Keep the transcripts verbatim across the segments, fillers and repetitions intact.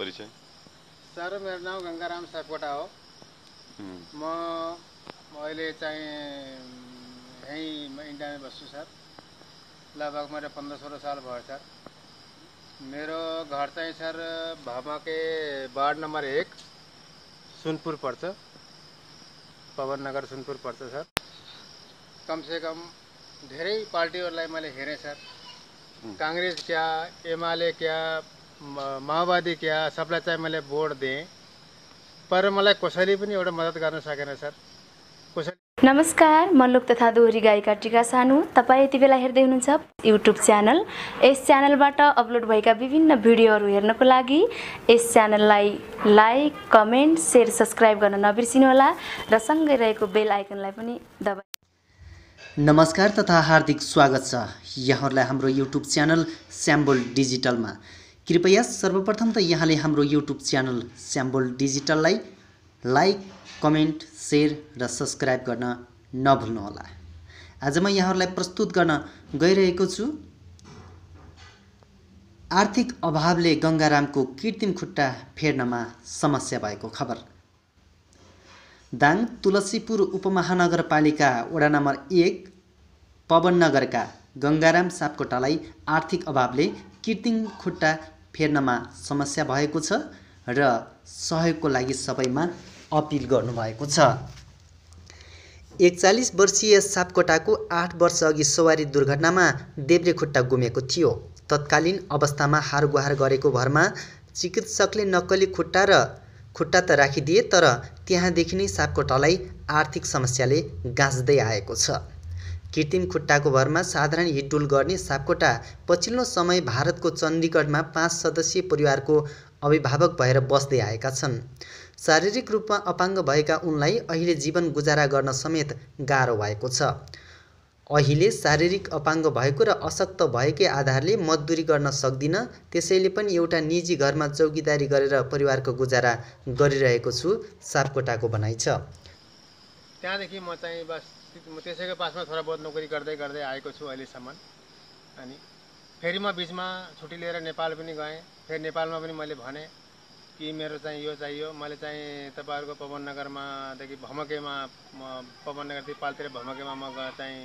परिचय? सर मेरो नाम गंगाराम सापकोटा हो। म अहिले चाहिँ यहीँ इन्डियामा बस्छु सर। लगभग मेरो पन्ध्र सोह्र साल भयो सर। मेरो घर चाहिँ सर भमके वार्ड नम्बर एक सुनपुर पर्छ, पवन नगर सुनपुर पर्छ सर। कम से कम धेरै पार्टीहरूलाई मैले हेरेँ सर। कांग्रेस क्या, एमाले क्या, माओवादी क्या, सबलाई चाहिँ मैले भोट दिएँ, पर मलाई कसैले पनि एउटा मद्दत गर्न सकेन सर। कसैले नमस्कार, म लोक तथा दोहोरी गायिका टिका सानु। तपाईँ यति बेला हेर्दै हुनुहुन्छ युट्युब च्यानल। यस च्यानलबाट अपलोड भएका विभिन्न भिडियोहरू हेर्नको लागि यस च्यानललाई लाइक, कमेन्ट, सेयर, सब्स्क्राइब गर्न नबिर्सिनुहोला र सँगै रहेको बेल आइकनलाई पनि दबाउनु। नमस्कार तथा हार्दिक स्वागत छ यहाँहरूलाई हाम्रो युट्युब च्यानल स्याम्बोल डिजिटलमा। कृपया सर्वप्रथम त यहाँले हाम्रो युट्युब च्यानल स्याम्बोल डिजिटललाई लाइक, कमेन्ट, सेयर र सब्स्क्राइब गर्न नभुल्नुहोला। आज म यहाँहरूलाई प्रस्तुत गर्न गइरहेको छु आर्थिक अभावले गंगारामको कृत्रिम खुट्टा फेर्नमा समस्या भएको खबर। दाङ तुलसीपुर उपमहानगरपालिका वडा नम्बर एक पवन नगरका गंगाराम सापकोटालाई आर्थिक अभावले कृत्रिम खुट्टा फेर्नमा समस्या भएको छ र सहयोगको लागि सबैमा अपिल गर्नुभएको छ। एकचालीस वर्षीय सापकोटाको आठ वर्ष अघि सवारी दुर्घटनामा देब्रे खुट्टा गुमेको थियो। तत्कालीन अवस्थामा हारगुहार गरेको भरमा चिकित्सकले नक्कली खुट्टा र खुट्टा त राखिदिए, तर त्यहाँदेखि नै सापकोटालाई आर्थिक समस्याले गाँच्दै आएको छ। कृत्रिम खुट्टाको भरमा साधारण हिडडुल गर्ने सापकोटा पछिल्लो समय भारतको चण्डीगढमा पाँच सदस्यीय परिवारको अभिभावक भएर बस्दै आएका छन्। शारीरिक रूपमा अपाङ्ग भएका उनलाई अहिले जीवन गुजारा गर्न समेत गाह्रो भएको छ। अहिले शारीरिक अपाङ्ग भएको र अशक्त भएकै आधारले मजदुरी गर्न सक्दिन, त्यसैले पनि एउटा निजी घरमा चौकीदारी गरेर परिवारको गुजारा गरिरहेको छु, सापकोटाको भनाइ छ। त्यहाँदेखि म चाहिँ बस म त्यसैको पासमा थोडा बहुत नोकरी गर्दै गर्दै आएको छु अहिलेसम्म। अनि फेरि म बिचमा छुट्टी लिएर नेपाल पनि गएँ। फेरि नेपालमा पनि मैले भने कि मेरो चाहिँ यो चाहियो, मैले चाहिँ तपाईँहरूको पवन नगरमादेखि भमकेमा म पवन नगरदेखि पालतिर भमकेमा म चाहिँ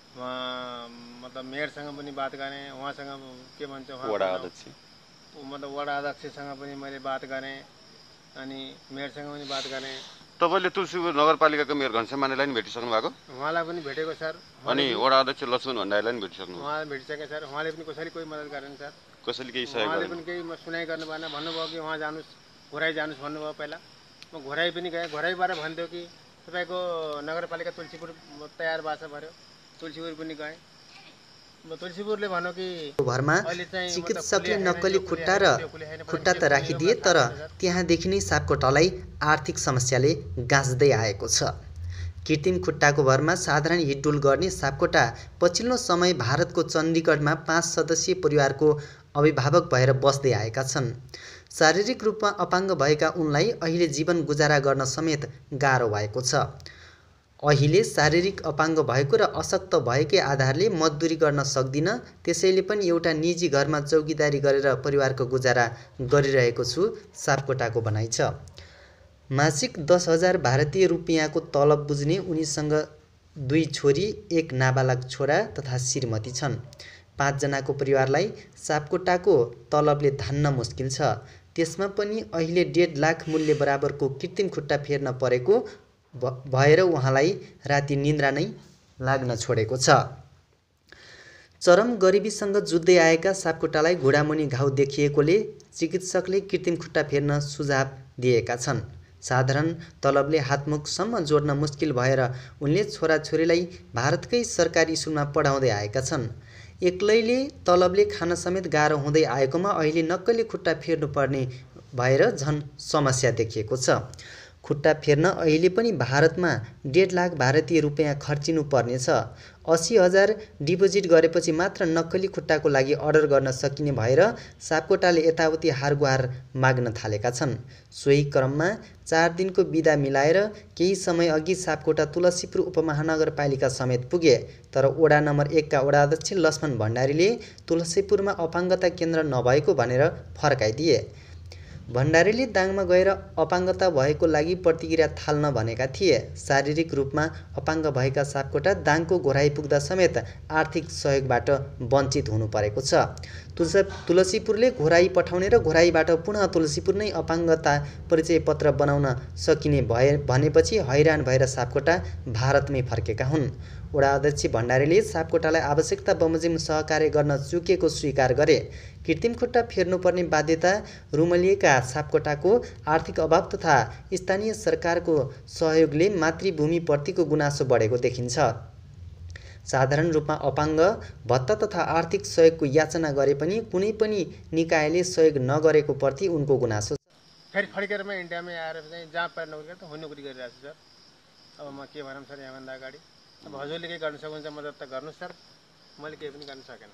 उहाँ मतलब मेयरसँग पनि बात गरेँ, उहाँसँग के भन्छ उहाँ वडा अध्यक्ष मतलब वडा अध्यक्षसँग पनि मैले बात गरेँ, अनि मेयरसँग पनि बात गरेँ। तपाईँले तुलसीपुर नगरपालिकाको मेयर घनश्याम मानेलाई पनि भेटिसक्नु भएको? उहाँलाई पनि भेटेको सर। अनि वडा अध्यक्ष लक्ष्मण भण्डारीलाई पनि भेटिसक्नु? उहाँलाई भेटिसकेँ सर। उहाँले पनि कसैले कोही मद्दत गरेन सर। कसैले केही सहयोग उहाँले गरेन? पनि केही सुनाइ गर्नु भएन। भन्नुभयो कि उहाँ जानुहोस्, घोराइ जानुहोस् भन्नुभयो पहिला। म घोराइ पनि गएँ। घोराइबाट भन्थ्यो कि तपाईँको नगरपालिका तुलसीपुर तयार भएको छ भन्यो। तुलसीपुर पनि गएँ। तुलसीपुरले भन्यो कि भरमा चिकित्सकले नक्कली खुट्टा र खुट्टा त राखिदिए, तर त्यहाँदेखि नै सापकोटालाई आर्थिक समस्याले गाँच्दै आएको छ। कृत्रिम खुट्टाको भरमा साधारण हिडडुल गर्ने सापकोटा पछिल्लो समय भारतको चण्डीगढमा पाँच सदस्यीय परिवारको अभिभावक भएर बस्दै आएका छन्। शारीरिक रूपमा अपाङ्ग भएका उनलाई अहिले जीवन गुजारा गर्न समेत गाह्रो भएको छ। अहिले शारीरिक अपाङ्ग भएको र अशक्त भएकै आधारले मजदुरी गर्न सक्दिन, त्यसैले पनि एउटा निजी घरमा चौकीदारी गरेर परिवारको गुजारा गरिरहेको छु, सापकोटाको भनाइ छ। मासिक दस हजार भारतीय रुपियाँको तलब बुझ्ने उनीसँग दुई छोरी, एक नाबालक छोरा तथा श्रीमती छन्। पाँचजनाको परिवारलाई सापकोटाको तलबले धान्न मुस्किल छ। त्यसमा पनि अहिले डेढ लाख मूल्य बराबरको कृत्रिम खुट्टा फेर्न परेको भएर उहाँलाई राति निन्द्रा नै लाग्न छोडेको छ। चरम गरिबीसँग जुझ्दै आएका सापकोटालाई घुँडामुनि घाउ देखिएकोले चिकित्सकले कृत्रिम खुट्टा फेर्न सुझाव दिएका छन्। साधारण तलबले हातमुखसम्म जोड्न मुस्किल भएर उनले छोराछोरीलाई भारतकै सरकारी स्कुलमा पढाउँदै आएका छन्। एक्लैले तलबले खान समेत गाह्रो हुँदै आएकोमा अहिले नक्कली खुट्टा फेर्नुपर्ने भएर झन् समस्या देखिएको छ। खुट्टा फेर्न अहिले पनि भारतमा डेढ लाख भारतीय रुपियाँ खर्चिनु पर्नेछ। अस्सी हजार डिपोजिट गरेपछि मात्र नक्कली खुट्टाको लागि अर्डर गर्न सकिने भएर सापकोटाले यताउति हारगुहार माग्न थालेका छन्। सोही क्रममा चार दिनको बिदा मिलाएर केही समय अघि सापकोटा तुलसीपुर उपमहानगरपालिका समेत पुगे, तर वडा नम्बर एक का वडा अध्यक्ष लक्ष्मण भण्डारीले तुलसीपुरमा अपाङ्गता केन्द्र नभएको भनेर फर्काइदिए। भण्डारीले दाङमा गएर अपाङ्गता भएको लागि प्रतिक्रिया थाल्न भनेका थिए। शारीरिक रूपमा अपाङ्ग भएका सापकोटा दाङको घोराई पुग्दा समेत आर्थिक सहयोगबाट वञ्चित हुनु परेको छ। तुलसी तुलसीपुरले घोराई पठाउने र घोराईबाट पुनः तुलसीपुर नै अपाङ्गता परिचय पत्र बनाउन सकिने भए भनेपछि हैरान भएर सापकोटा भारतमै फर्केका हुन्। वडा अध्यक्ष भण्डारीले सापकोटालाई आवश्यकता बमोजिम सहकार्य गर्न चुकेको स्वीकार गरे। कृत्रिम खुट्टा फेर्नुपर्ने बाध्यता रुमलिएका सापकोटाको आर्थिक अभाव तथा स्थानीय सरकारको सहयोगले मातृभूमिप्रतिको गुनासो बढेको देखिन्छ। साधारण रूपमा अपाङ्ग भत्ता तथा आर्थिक सहयोगको याचना गरे पनि कुनै पनि निकायले सहयोग नगरेको प्रति उनको गुनासो छ। फेरि फर्केर म इन्डियामै आएर चाहिँ जहाँ पाएर नोकरी गर्दा हो नोकरी गरिरहेको छु सर। अब म के भनौँ सर यहाँभन्दा अगाडि अब हजुरले के गर्न सक्नुहुन्छ मद्दत त गर्नुहोस् सर, मैले केही पनि गर्न सकेन।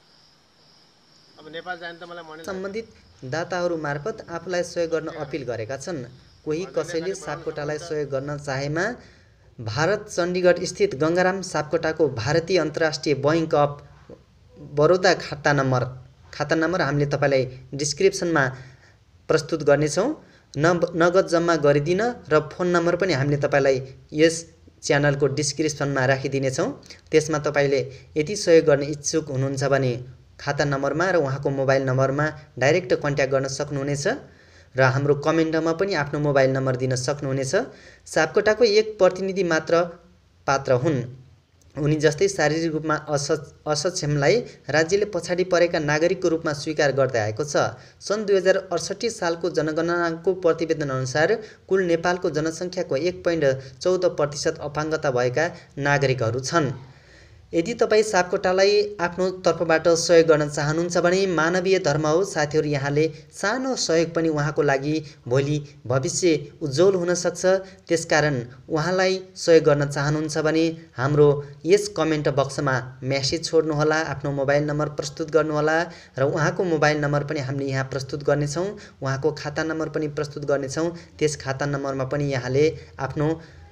अब नेपाल जाने त मलाई मनै सम्बन्धित दाताहरू मार्फत आफूलाई सहयोग गर्न अपिल गरेका छन्। कोही कसैले सापकोटालाई सहयोग गर्न चाहेमा भारत चण्डीगढ स्थित गङ्गाराम सापकोटाको भारतीय अन्तर्राष्ट्रिय बैङ्क अफ बडोदा खाता नम्बर खाता नम्बर हामीले तपाईँलाई डिस्क्रिप्सनमा प्रस्तुत गर्नेछौँ। न नगद जम्मा गरिदिन र फोन नम्बर पनि हामीले तपाईँलाई यस च्यानलको डिस्क्रिप्सनमा राखिदिनेछौँ। त्यसमा तपाईँले यदि सहयोग गर्ने इच्छुक हुनुहुन्छ भने खाता नम्बरमा र उहाँको मोबाइल नम्बरमा डाइरेक्ट कन्ट्याक्ट गर्न सक्नुहुनेछ र हाम्रो कमेन्टमा पनि आफ्नो मोबाइल नम्बर दिन सक्नुहुनेछ। सापकोटाको एक प्रतिनिधि मात्र पात्र हुन्। उनी जस्तै शारीरिक रूपमा अस असक्षमलाई राज्यले पछाडि परेका नागरिकको रूपमा स्वीकार गर्दै आएको छ। सन् दुई हजार अडसट्ठी सालको जनगणनाको प्रतिवेदन अनुसार कुल नेपालको जनसङ्ख्याको एक पोइन्ट चौध प्रतिशत अपाङ्गता भएका नागरिकहरू छन्। यदि तपाईँ सापकोटालाई आफ्नो तर्फबाट सहयोग गर्न चाहनुहुन्छ भने मानवीय धर्म हो साथीहरू, यहाँले सानो सहयोग पनि उहाँको लागि भोलि भविष्य उज्जवल हुनसक्छ। त्यसकारण उहाँलाई सहयोग गर्न चाहनुहुन्छ भने हाम्रो यस कमेन्ट बक्समा मेसेज छोड्नुहोला, आफ्नो मोबाइल नम्बर प्रस्तुत गर्नुहोला र उहाँको मोबाइल नम्बर पनि हामीले यहाँ प्रस्तुत गर्नेछौँ, उहाँको खाता नम्बर पनि प्रस्तुत गर्नेछौँ। त्यस खाता नम्बरमा पनि यहाँले आफ्नो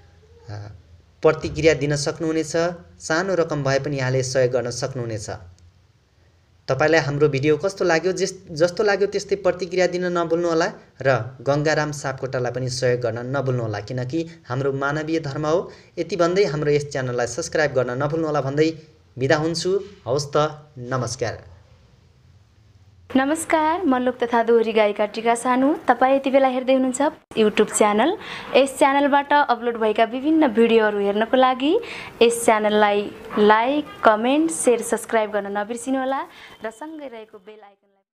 प्रतिक्रिया दिन सक्नुहुनेछ। सानो रकम भए पनि यहाँले सहयोग गर्न सक्नुहुनेछ। तपाईँलाई हाम्रो भिडियो कस्तो लाग्यो जस जस्तो लाग्यो त्यस्तै प्रतिक्रिया दिन नभुल्नुहोला र गङ्गाराम सापकोटालाई पनि सहयोग गर्न नभुल्नुहोला, किनकि हाम्रो मानवीय धर्म हो। यति भन्दै हाम्रो यस च्यानललाई सब्स्क्राइब गर्न नभुल्नुहोला भन्दै बिदा हुन्छु। हवस् त, नमस्कार। नमस्कार, म लोक तथा दोहोरी गायिका टिका सानु। तपाईँ यति बेला हेर्दै हुनुहुन्छ युट्युब च्यानल। यस च्यानलबाट अपलोड भएका विभिन्न भिडियोहरू हेर्नको लागि यस च्यानललाई लाइक, कमेन्ट, सेयर, सब्स्क्राइब गर्न नबिर्सिनुहोला र सँगै रहेको बेल आइकन